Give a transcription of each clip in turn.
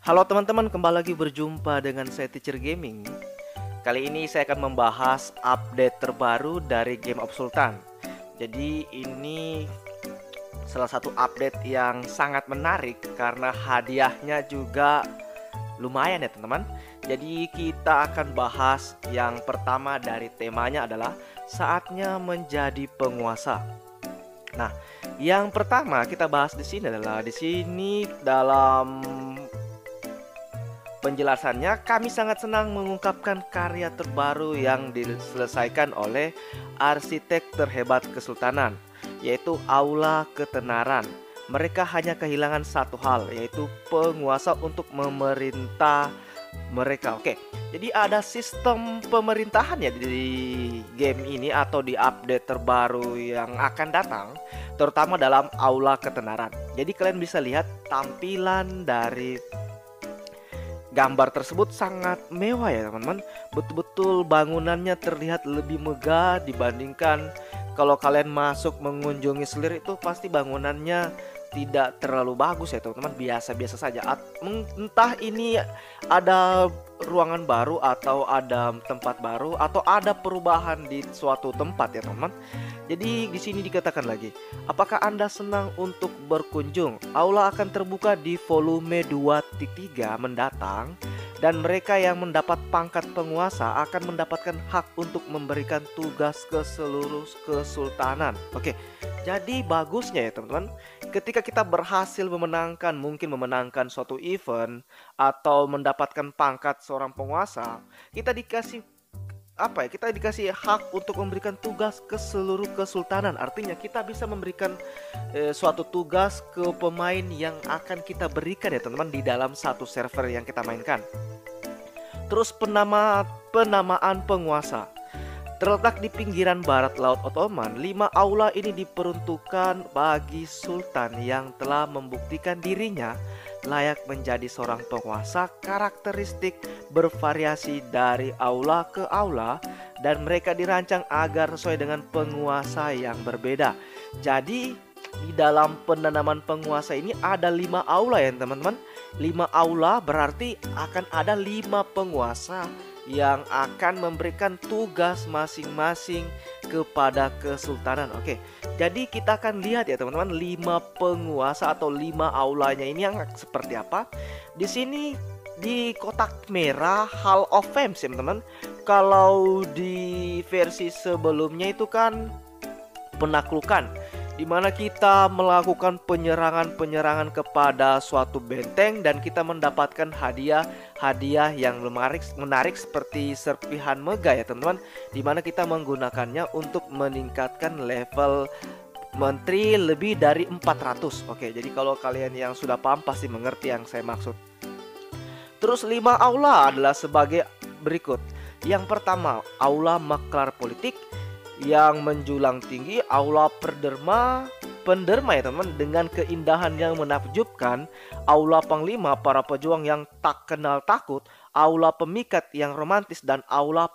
Halo teman-teman, kembali lagi berjumpa dengan saya Teacher Gaming. Kali ini saya akan membahas update terbaru dari Game of Sultan. Jadi ini salah satu update yang sangat menarik karena hadiahnya juga lumayan ya teman-teman. Jadi kita akan bahas yang pertama dari temanya adalah saatnya menjadi penguasa. Nah, yang pertama kita bahas di sini adalah dalam penjelasannya, kami sangat senang mengungkapkan karya terbaru yang diselesaikan oleh arsitek terhebat Kesultanan, yaitu Aula Ketenaran. Mereka hanya kehilangan satu hal, yaitu penguasa untuk memerintah mereka. Oke, jadi ada sistem pemerintahan ya di game ini atau di update terbaru yang akan datang, terutama dalam Aula Ketenaran. Jadi kalian bisa lihat tampilan dari gambar tersebut sangat mewah ya teman-teman. Betul-betul bangunannya terlihat lebih megah dibandingkan kalau kalian masuk mengunjungi Selir, itu pasti bangunannya tidak terlalu bagus ya teman-teman, biasa-biasa saja. Entah ini ada ruangan baru atau ada tempat baru atau ada perubahan di suatu tempat ya teman-teman. Jadi di sini dikatakan lagi, apakah Anda senang untuk berkunjung? Aula akan terbuka di volume 2.3 mendatang, dan mereka yang mendapat pangkat penguasa akan mendapatkan hak untuk memberikan tugas ke seluruh kesultanan. Oke, jadi bagusnya ya teman-teman, ketika kita berhasil mungkin memenangkan suatu event atau mendapatkan pangkat seorang penguasa, kita dikasih kita dikasih hak untuk memberikan tugas ke seluruh kesultanan. Artinya kita bisa memberikan suatu tugas ke pemain yang akan kita berikan ya teman-teman di dalam satu server yang kita mainkan. Terus penamaan penguasa. Terletak di pinggiran barat Laut Ottoman, 5 aula ini diperuntukkan bagi sultan yang telah membuktikan dirinya layak menjadi seorang penguasa. Karakteristik bervariasi dari aula ke aula, dan mereka dirancang agar sesuai dengan penguasa yang berbeda. Jadi di dalam penanaman penguasa ini ada 5 aula ya teman-teman. 5 aula berarti akan ada 5 penguasa yang akan memberikan tugas masing-masing kepada kesultanan. Oke, jadi kita akan lihat ya teman-teman, 5 penguasa atau 5 aulanya ini yang seperti apa. Di sini di kotak merah Hall of Fame ya teman-teman. Kalau di versi sebelumnya itu kan penaklukan, dimana kita melakukan penyerangan kepada suatu benteng dan kita mendapatkan hadiah yang menarik seperti serpihan megah ya teman-teman, dimana kita menggunakannya untuk meningkatkan level menteri lebih dari 400. Oke, jadi kalau kalian yang sudah paham pasti mengerti yang saya maksud. Terus 5 aula adalah sebagai berikut. Yang pertama, aula maklar politik yang menjulang tinggi, aula penderma ya teman, dengan keindahan yang menakjubkan, aula panglima para pejuang yang tak kenal takut, aula pemikat yang romantis, dan aula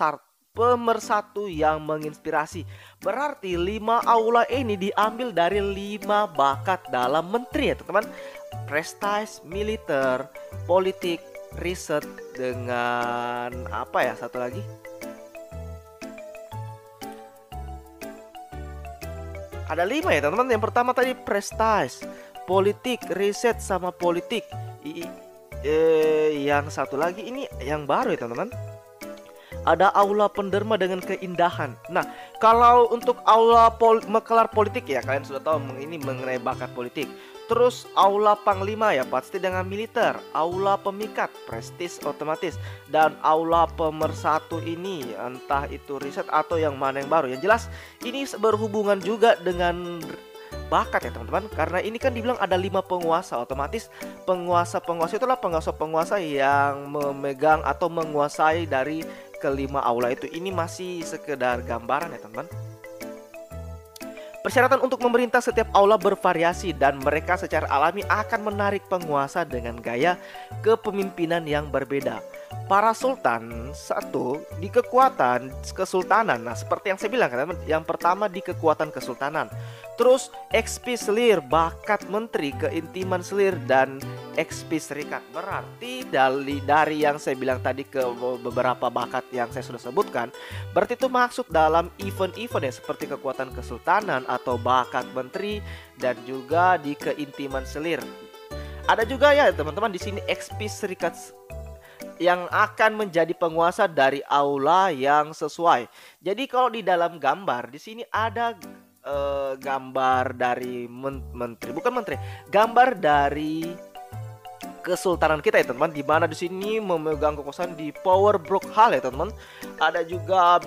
pemersatu yang menginspirasi. Berarti 5 aula ini diambil dari 5 bakat dalam menteri ya teman-teman. Prestige, militer, politik, riset, dengan apa ya satu lagi? Ada 5 ya teman-teman. Yang pertama tadi prestige, politik, riset, sama politik. Yang satu lagi ini yang baru ya teman-teman. Ada aula penderma dengan keindahan. Nah, kalau untuk aula maklar politik ya kalian sudah tahu ini mengenai bakat politik. Terus aula panglima ya pasti dengan militer, aula pemikat, prestis otomatis, dan aula pemersatu ini entah itu riset atau yang mana yang baru. Yang jelas ini berhubungan juga dengan bakat ya teman-teman, karena ini kan dibilang ada 5 penguasa, otomatis penguasa itulah penguasa yang memegang atau menguasai dari kelima aula itu. Ini masih sekedar gambaran ya teman-teman. Persyaratan untuk memerintah setiap aula bervariasi, dan mereka secara alami akan menarik penguasa dengan gaya kepemimpinan yang berbeda. Para sultan satu di kekuatan kesultanan. Nah, seperti yang saya bilang kan, yang pertama di kekuatan kesultanan. Terus XP Selir, bakat menteri, keintiman Selir, dan XP serikat. Berarti dari yang saya bilang tadi ke beberapa bakat yang saya sudah sebutkan, berarti itu maksud dalam event-event ya, seperti kekuatan kesultanan atau bakat menteri dan juga di keintiman selir. Ada juga ya teman-teman di sini XP serikat yang akan menjadi penguasa dari aula yang sesuai. Jadi kalau di dalam gambar di sini ada gambar dari menteri, bukan menteri, gambar dari kesultanan kita ya teman-teman, di mana di sini memegang kekuasaan di Power Brook Hall ya teman-teman. Ada juga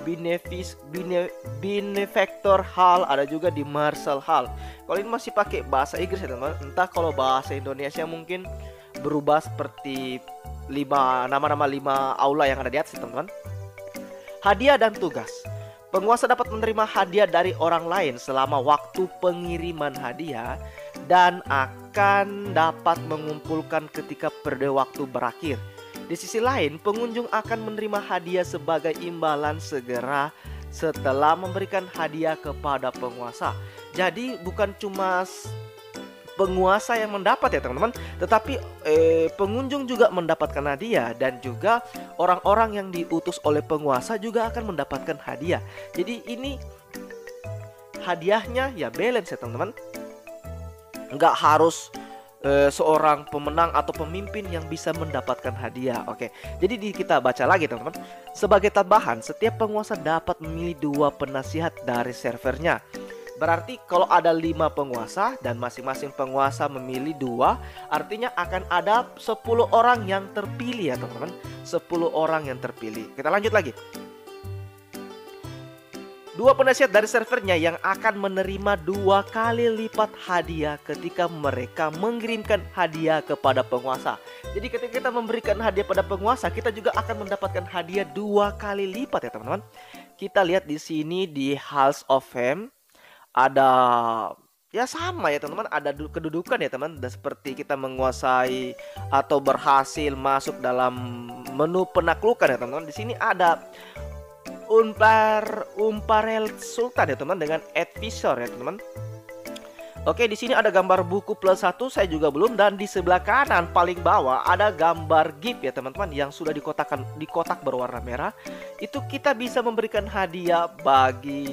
Benefactor Hall, ada juga di Marshall Hall. Kalau ini masih pakai bahasa Inggris ya teman-teman. Entah kalau bahasa Indonesia mungkin berubah seperti nama-nama 5 aula yang ada di atas teman-teman. Hadiah dan tugas. Penguasa dapat menerima hadiah dari orang lain selama waktu pengiriman hadiah dan akan dapat mengumpulkan ketika periode waktu berakhir. Di sisi lain, pengunjung akan menerima hadiah sebagai imbalan segera setelah memberikan hadiah kepada penguasa. Jadi bukan cuma penguasa yang mendapat ya teman-teman, tetapi pengunjung juga mendapatkan hadiah, dan juga orang-orang yang diutus oleh penguasa juga akan mendapatkan hadiah. Jadi ini hadiahnya ya balance ya teman-teman. Nggak harus seorang pemenang atau pemimpin yang bisa mendapatkan hadiah. Oke, jadi kita baca lagi teman-teman. Sebagai tambahan, setiap penguasa dapat memilih 2 penasihat dari servernya. Berarti kalau ada 5 penguasa dan masing-masing penguasa memilih 2, artinya akan ada 10 orang yang terpilih ya teman-teman. 10 orang yang terpilih. Kita lanjut lagi. 2 penasihat dari servernya yang akan menerima 2 kali lipat hadiah ketika mereka mengirimkan hadiah kepada penguasa. Jadi ketika kita memberikan hadiah pada penguasa, kita juga akan mendapatkan hadiah 2 kali lipat ya teman-teman. Kita lihat di sini di Halls of Fame. Ada ya sama ya teman-teman, ada kedudukan ya teman, seperti kita menguasai atau berhasil masuk dalam menu penaklukan ya teman-teman. Di sini ada Umparel Sultan ya teman dengan advisor ya teman. Oke, di sini ada gambar buku +1, saya juga belum, dan di sebelah kanan paling bawah ada gambar gift ya teman-teman yang sudah di kotak berwarna merah. Itu kita bisa memberikan hadiah bagi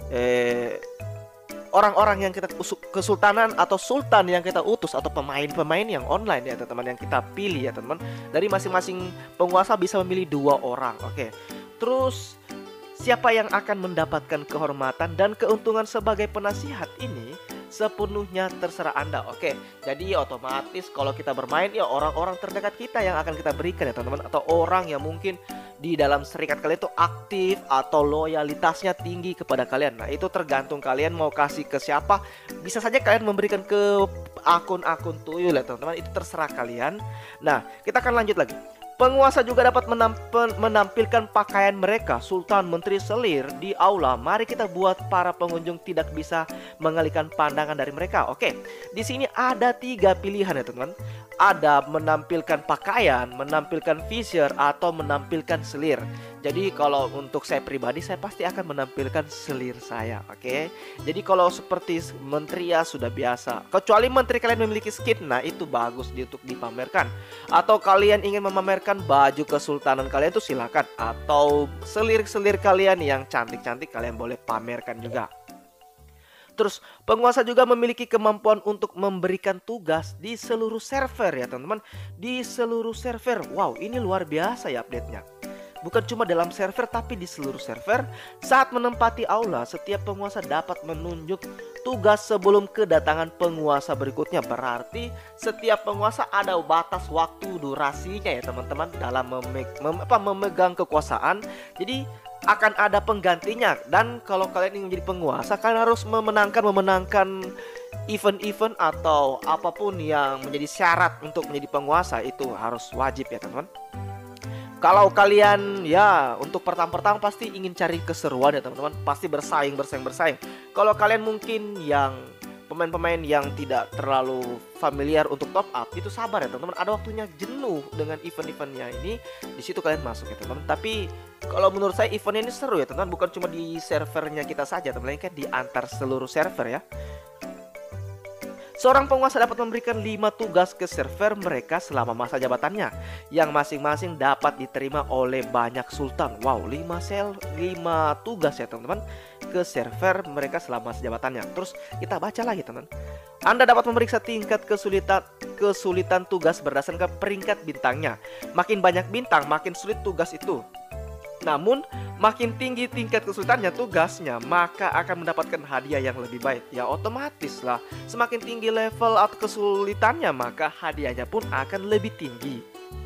orang-orang yang kita kesultanan atau sultan yang kita utus, atau pemain-pemain yang online ya teman-teman, yang kita pilih ya teman-teman. Dari masing-masing penguasa bisa memilih 2 orang. Oke. Terus siapa yang akan mendapatkan kehormatan dan keuntungan sebagai penasihat ini sepenuhnya terserah Anda. Oke, jadi otomatis kalau kita bermain ya orang-orang terdekat kita yang akan kita berikan ya teman-teman, atau orang yang mungkin di dalam serikat kalian itu aktif atau loyalitasnya tinggi kepada kalian. Nah, itu tergantung kalian mau kasih ke siapa. Bisa saja kalian memberikan ke akun-akun tuyul ya teman-teman, itu terserah kalian. Nah, kita akan lanjut lagi. Penguasa juga dapat menampilkan pakaian mereka, sultan, menteri, selir di aula. Mari kita buat para pengunjung tidak bisa mengalihkan pandangan dari mereka. Oke, di sini ada 3 pilihan ya teman-teman. Ada menampilkan pakaian, menampilkan visor, atau menampilkan selir. Jadi kalau untuk saya pribadi, saya pasti akan menampilkan selir saya. Oke, jadi kalau seperti menteri ya sudah biasa. Kecuali menteri kalian memiliki skin, nah itu bagus untuk dipamerkan. Atau kalian ingin memamerkan baju kesultanan kalian, itu silakan. Atau selir-selir kalian yang cantik-cantik kalian boleh pamerkan juga. Terus penguasa juga memiliki kemampuan untuk memberikan tugas di seluruh server ya teman-teman. Di seluruh server. Wow, ini luar biasa ya update-nya. Bukan cuma dalam server tapi di seluruh server. Saat menempati aula, setiap penguasa dapat menunjuk tugas sebelum kedatangan penguasa berikutnya. Berarti setiap penguasa ada batas waktu durasinya ya teman-teman dalam memegang kekuasaan. Jadi akan ada penggantinya. Dan kalau kalian ingin menjadi penguasa, kalian harus memenangkan event-event atau apapun yang menjadi syarat untuk menjadi penguasa. Itu harus wajib ya teman-teman. Kalau kalian ya untuk pertama-tama pasti ingin cari keseruan ya teman-teman, pasti bersaing. Kalau kalian mungkin yang pemain-pemain yang tidak terlalu familiar untuk top up, itu sabar ya teman-teman. Ada waktunya jenuh dengan event-eventnya ini. Di situ kalian masuk ya teman-teman. Tapi kalau menurut saya eventnya ini seru ya teman-teman. Bukan cuma di servernya kita saja teman-teman, kan di antar seluruh server ya. Seorang penguasa dapat memberikan 5 tugas ke server mereka selama masa jabatannya, yang masing-masing dapat diterima oleh banyak sultan. Wow, 5 tugas ya teman-teman ke server mereka selama masa jabatannya. Terus kita baca lagi teman. Anda dapat memeriksa tingkat kesulitan tugas berdasarkan peringkat bintangnya. Makin banyak bintang, makin sulit tugas itu. Namun, makin tinggi tingkat kesulitannya tugasnya, maka akan mendapatkan hadiah yang lebih baik. Ya otomatis lah, semakin tinggi level atau kesulitannya, maka hadiahnya pun akan lebih tinggi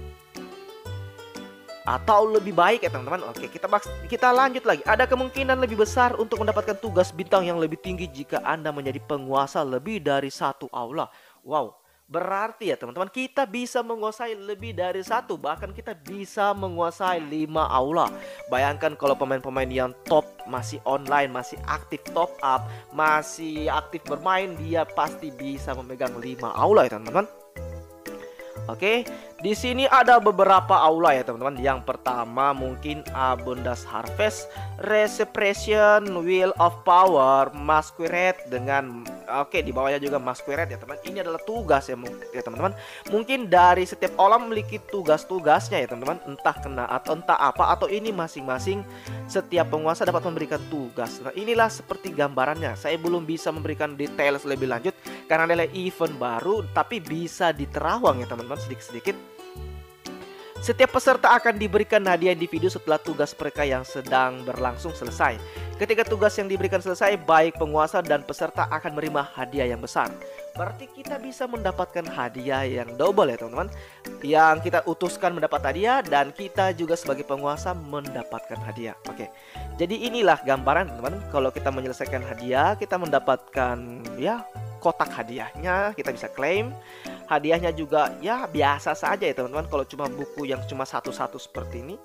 atau lebih baik ya teman-teman. Oke, kita lanjut lagi. Ada kemungkinan lebih besar untuk mendapatkan tugas bintang yang lebih tinggi jika Anda menjadi penguasa lebih dari satu aula. Wow, berarti ya teman-teman, kita bisa menguasai lebih dari satu, bahkan kita bisa menguasai 5 aula. Bayangkan kalau pemain-pemain yang top masih online, masih aktif top up, masih aktif bermain, dia pasti bisa memegang 5 aula ya teman-teman. Oke, di sini ada beberapa aula ya teman-teman. Yang pertama mungkin Abundance Harvest, Resurrection, Wheel of Power, Masquerade dengan di bawahnya juga Masquerade ya teman. Ini adalah tugas ya teman-teman. Mungkin dari setiap aula memiliki tugas-tugasnya ya teman-teman. Entah kena atau entah apa, atau ini masing-masing setiap penguasa dapat memberikan tugas. Nah, inilah seperti gambarannya. Saya belum bisa memberikan detail lebih lanjut karena adalah event baru, tapi bisa diterawang ya teman-teman sedikit-sedikit. Setiap peserta akan diberikan hadiah individu setelah tugas mereka yang sedang berlangsung selesai. Ketika tugas yang diberikan selesai, baik penguasa dan peserta akan menerima hadiah yang besar. Berarti kita bisa mendapatkan hadiah yang double ya teman-teman. Yang kita utuskan mendapat hadiah, dan kita juga sebagai penguasa mendapatkan hadiah. Oke, jadi inilah gambaran teman-teman. Kalau kita menyelesaikan hadiah, kita mendapatkan ya kotak hadiahnya, kita bisa klaim. Hadiahnya juga ya biasa saja ya teman-teman, kalau cuma buku yang cuma satu-satu seperti ini.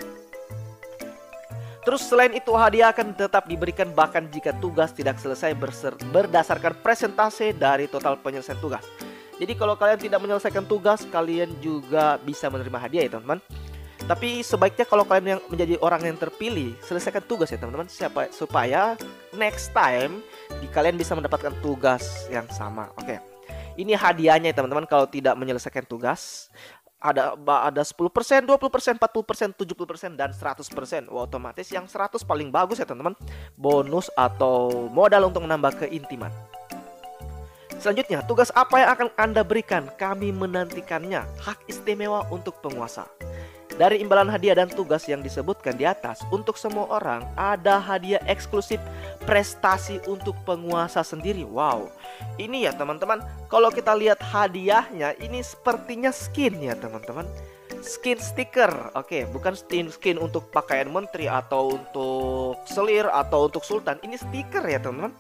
Terus selain itu, hadiah akan tetap diberikan bahkan jika tugas tidak selesai berdasarkan presentase dari total penyelesaian tugas. Jadi kalau kalian tidak menyelesaikan tugas, kalian juga bisa menerima hadiah ya teman-teman. Tapi sebaiknya kalau kalian yang menjadi orang yang terpilih, selesaikan tugas ya teman-teman, supaya next time kalian bisa mendapatkan tugas yang sama. Oke. Ini hadiahnya ya teman-teman kalau tidak menyelesaikan tugas. Ada 10%, 20%, 40%, 70%, dan 100%. Wah, otomatis yang 100 paling bagus ya teman-teman. Bonus atau modal untuk menambah keintiman. Selanjutnya, tugas apa yang akan Anda berikan? Kami menantikannya. Hak istimewa untuk penguasa. Dari imbalan hadiah dan tugas yang disebutkan di atas, untuk semua orang ada hadiah eksklusif prestasi untuk penguasa sendiri. Wow, ini ya teman-teman, kalau kita lihat hadiahnya, ini sepertinya skin ya teman-teman. Skin stiker, oke, bukan skin untuk pakaian menteri atau untuk selir atau untuk sultan. Ini stiker ya teman-teman.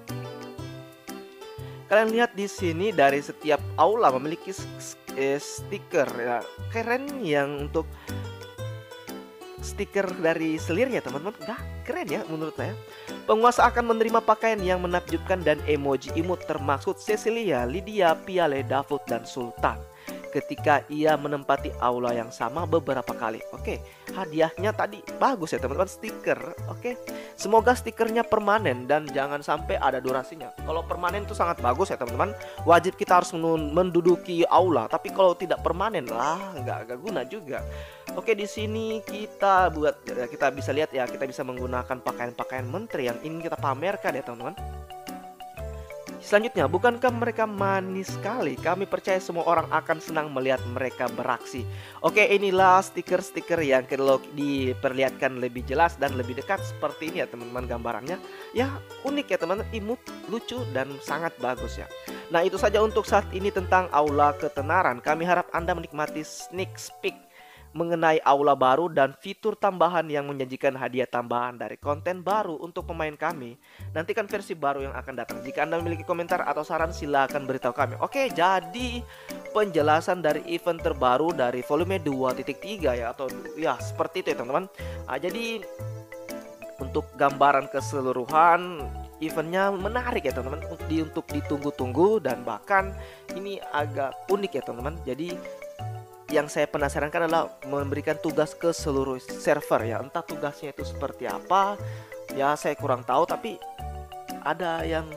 Kalian lihat di sini dari setiap aula memiliki stiker ya, keren. Yang untuk stiker dari selirnya teman-teman, keren ya menurut saya. Penguasa akan menerima pakaian yang menakjubkan dan emoji imut termaksud Cecilia, Lydia, Piale, Davut, dan Sultan ketika ia menempati aula yang sama beberapa kali. Oke, hadiahnya tadi bagus ya teman-teman, stiker. Oke, semoga stikernya permanen dan jangan sampai ada durasinya. Kalau permanen itu sangat bagus ya teman-teman. Wajib kita harus menduduki aula, tapi kalau tidak permanen lah nggak guna juga. Oke, di sini kita bisa lihat ya, kita bisa menggunakan pakaian-pakaian menteri yang ingin kita pamerkan ya teman-teman. Selanjutnya, bukankah mereka manis sekali? Kami percaya semua orang akan senang melihat mereka beraksi. Oke, inilah stiker-stiker yang diperlihatkan lebih jelas dan lebih dekat seperti ini ya teman-teman gambarannya. Ya, unik ya teman-teman, imut, lucu, dan sangat bagus ya. Nah, itu saja untuk saat ini tentang Aula Ketenaran. Kami harap Anda menikmati sneak peek mengenai aula baru dan fitur tambahan yang menjanjikan hadiah tambahan dari konten baru untuk pemain kami. Nantikan versi baru yang akan datang. Jika Anda memiliki komentar atau saran, silakan beritahu kami. Oke, jadi penjelasan dari event terbaru dari volume 2.3 ya, atau ya seperti itu ya teman-teman. Jadi untuk gambaran keseluruhan, eventnya menarik ya teman-teman, untuk ditunggu-tunggu, dan bahkan ini agak unik ya teman-teman. Jadi yang saya penasaran kan adalah memberikan tugas ke seluruh server ya. Entah tugasnya itu seperti apa, ya saya kurang tahu, tapi ada yang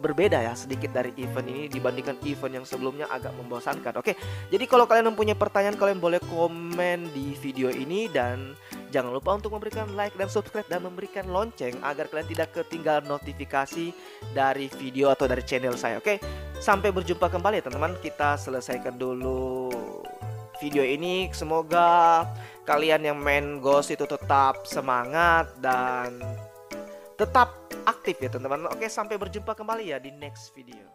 berbeda ya sedikit dari event ini dibandingkan event yang sebelumnya agak membosankan. Oke, jadi kalau kalian mempunyai pertanyaan, kalian boleh komen di video ini, dan jangan lupa untuk memberikan like dan subscribe dan memberikan lonceng agar kalian tidak ketinggalan notifikasi dari video atau dari channel saya. Oke, sampai berjumpa kembali ya teman-teman. Kita selesaikan dulu video ini. Semoga kalian yang main Ghost itu tetap semangat dan tetap aktif ya teman-teman. Oke, sampai berjumpa kembali ya di next video.